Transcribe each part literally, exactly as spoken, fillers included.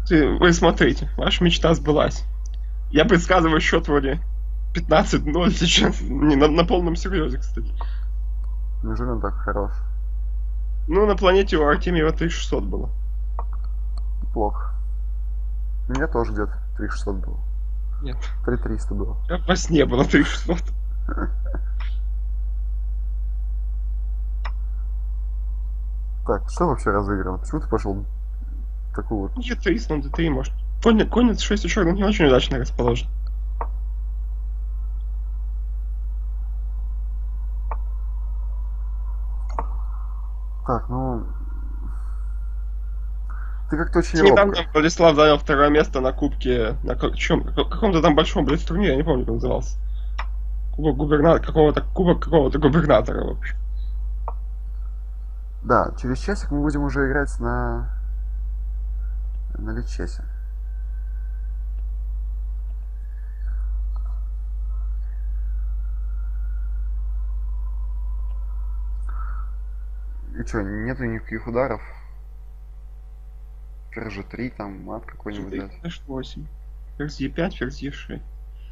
Ты, вы смотрите, ваша мечта сбылась. Я предсказываю счет вроде пятнадцать ноль сейчас. Не, на, на полном серьезе, кстати. Неужели он так хорош? Ну, на планете у Артемьева три тысячи шестьсот было. Плохо. У меня тоже где-то три тысячи шестьсот было. Нет. три тысячи триста было. Я во сне было три тысячи шестьсот. Так, что вообще разыграно? Почему ты пошел такую вот? Е три, на дэ три, может. Конь, конец шесть у черных не очень удачно расположен. Так, ну... Ты как-то очень Недавно робко. Владислав занял второе место на кубке, на как- чем, каком-то там большом блиц-турнире, я не помню, как назывался. Кубок губернатора, какого-то, кубок какого-то губернатора, в общем. Да, через часик мы будем уже играть на... на личесе. И что, нету никаких ударов? Ферзь три, там, мат какой-нибудь дать. эш восемь. Ферзь е пять, ферзь е шесть.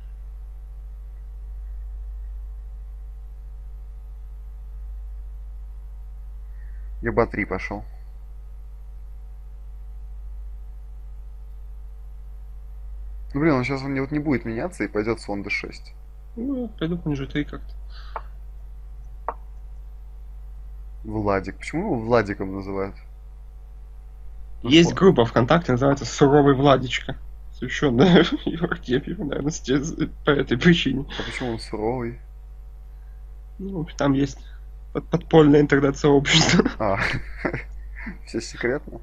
Я бы а три пошел. Ну блин, он сейчас он вот не будет меняться и пойдет слон дэ шесть. Ну, я пойду конь же три как-то. Владик. Почему его Владиком называют? Ну, Есть слон. группа ВКонтакте, называется «Суровый Владичка». Посвященная Артемьеву, наверное, с те- по этой причине. А почему он суровый? Ну, там есть под- подпольное интернет-сообщество. А, все секретно?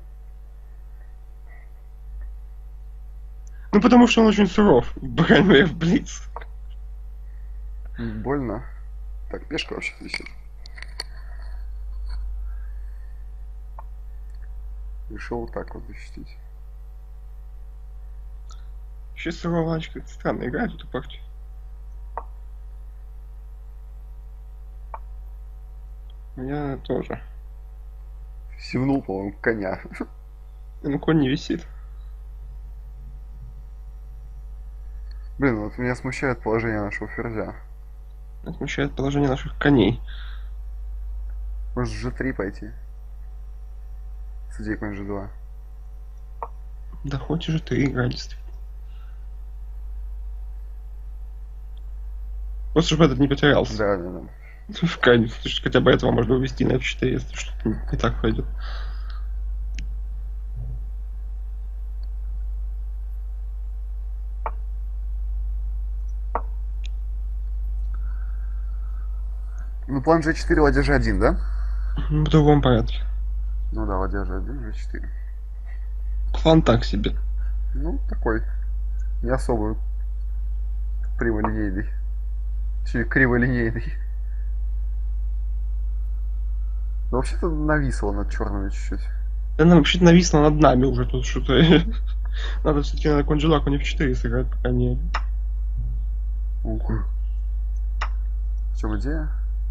Ну, потому что он очень суров, по крайней мере, в Блиц. Больно. Так, пешка вообще висит. Решил вот так вот защитить. Вообще суровая Владичка, это странно играет эту партию. Я тоже. Севнул, по-моему, коня. Ну, конь не висит. Блин, вот меня смущает положение нашего ферзя. Это смущает положение наших коней. Может же три пойти? Судей конь же два. Да хочешь же ты играть, действительно. Вот чтобы этот не потерялся. Да, да, да. В крайнем случае, хотя бы этого можно увести на эф четыре, если что-то не так пойдет. Ну, план же четыре, ладья же один, да? В другом порядке. Ну да, ладья же один, же четыре. План так себе. Ну, такой. Не особо прямолинейный. Точнее, криволинейный. Но вообще-то нависло над черными чуть-чуть. Она вообще-то нависла над нами уже тут что-то. Надо все-таки на конь-жила, конь эф четыре сыграть, пока не... Ух. В чем идея?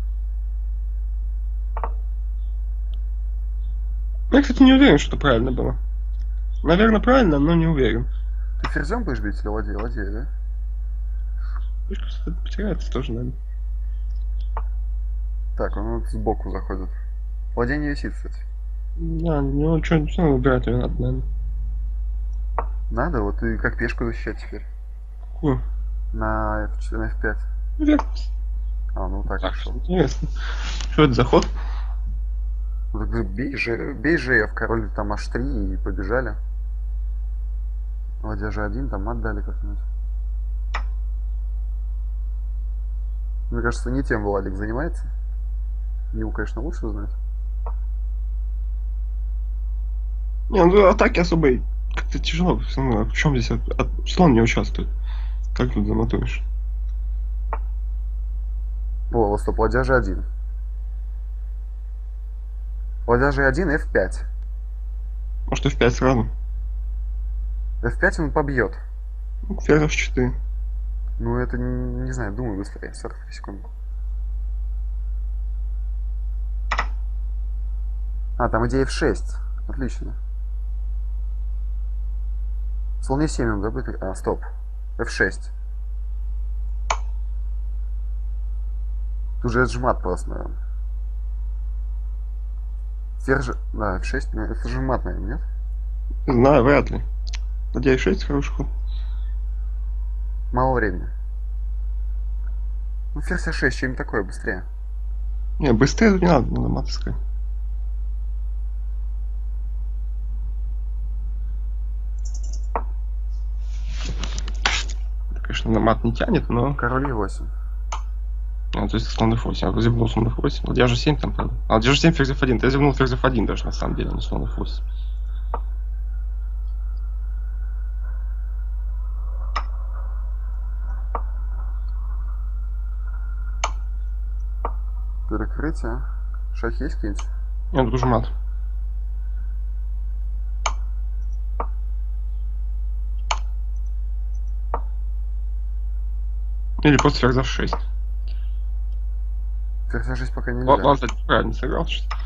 Я, кстати, не уверен, что правильно было. Наверное, правильно, но не уверен. Ты ферзем будешь бить или ладьей? Ладьей, да? Пушка, кстати, потеряется тоже, наверное. Так, он вот сбоку заходит. Ладья не висит, кстати. Да, ну что, все выбирать ее надо, наверное. Надо, вот и как пешку защищать теперь. Какую? На эф четыре, на эф пять. Верность. А, ну так, Так, решил. интересно. Что это за ход? Ну, так бей же, бей же я в король там аш три и побежали. Ладья же один, там отдали как-нибудь. Мне кажется, не тем Владик занимается. Ему, конечно, лучше знать. Не, ну атаки особой как-то тяжело. Всё равно. А в чем здесь от- от- слон не участвует? Как тут замотуешь? О, вот стоп, ладья же один. Ладья же один, эф пять. Может, эф пять сразу? эф пять он побьет. Ну, ферзь эф четыре. Ну, это, не, не знаю, думаю быстрее. сорок секунд. А, там идея эф шесть. Отлично. Слон е семь, да, будет? А, стоп. эф шесть. Тут же отжимат просто, наверное. Ферзь... Да, эф шесть, ну, это же мат, наверное, нет? Не знаю, вряд ли. Надеюсь, шесть хороший ход. Мало времени. Ну, ферзь а шесть, чем такое, быстрее. Не, быстрее тут не надо, надо мат искать. Это, конечно, на мат не тянет, но... Король е восемь. А, то есть слон эф восемь. Я зевнул слон эф восемь. Ладья же семь там, правда. А, ладья же семь, ферзь эф один. Я зевнул ферзь эф один даже, на самом деле, а не слон эф восемь. Перекрытие. Шах есть какие-нибудь? Нет, тут уже мат. Или просто ферзь эф шесть. Ферзь а шесть пока нельзя. Ладно, ладно, правильно сыграл, что ли?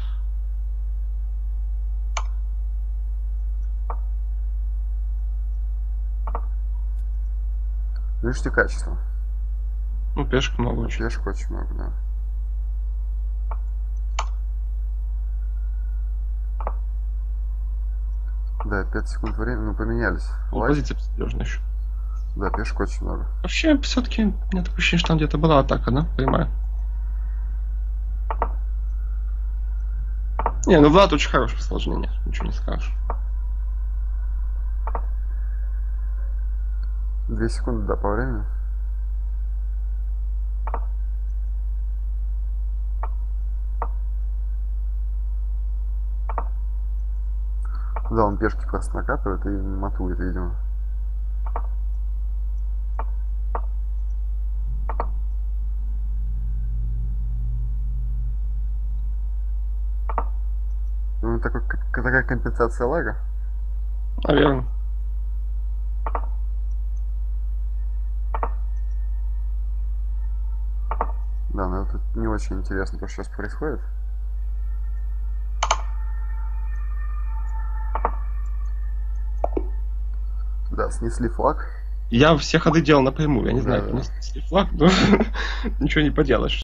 Видишь, качество. Ну, пешек много очень. Пешек очень много, да. Да, пять секунд времени, ну поменялись. Ну, позиция безнадежная еще. Да, пешек очень много. Вообще, все-таки, у меня такое ощущение, что там где-то была атака, да? Прямая. Не, ну Влад очень хорошее сложнение, ничего не скажешь. Две секунды, да, по времени. Да, он пешки просто накатывает и матует, видимо. Ну, такой, такая компенсация лага. Наверное. Да, но это не очень интересно, то, что сейчас происходит. Да, снесли флаг. Я все ходы делал напрямую, я не знаю, Да, как да. мне снесли флаг, но ничего не поделаешь.